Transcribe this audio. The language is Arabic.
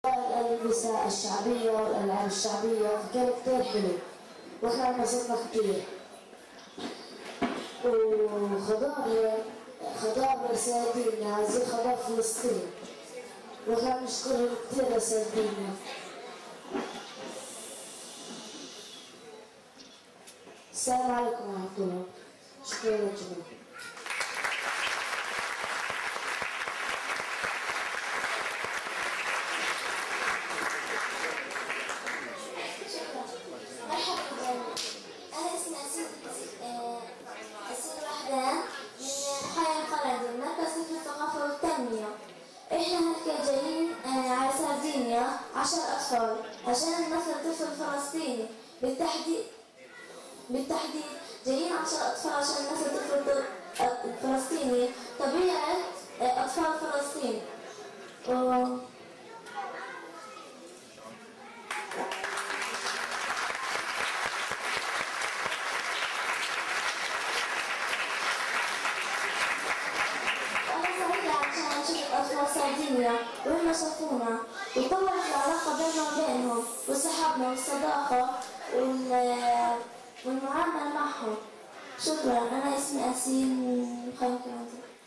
الألبسة الشعبية والألعاب الشعبية، فكان كتير حلو واحنا انبسطنا كتير. وخضار سردينة زي خضار فلسطين، واحنا بنشكرهم كتير لسردينة. السلام عليكم ورحمة الله. شكرا لكم. مرحبا، أنا اسمي أسيل وحدان من حي القلعة، مركز طفل الثقافة والتنمية. إحنا هلكا جايين على سردينيا 10 أطفال عشان ننفذ الطفل الفلسطيني. بالتحديد جايين 10 أطفال عشان ننفذ الطفل الفلسطيني، طبيعة أطفال فلسطين. عشان نشوف أطفال سردينيا وهم شافونا وطورت العلاقة بيننا وبينهم وصحابنا والصداقة والمعاملة معهم. شكرا. أنا اسمي أسيل من خيمة.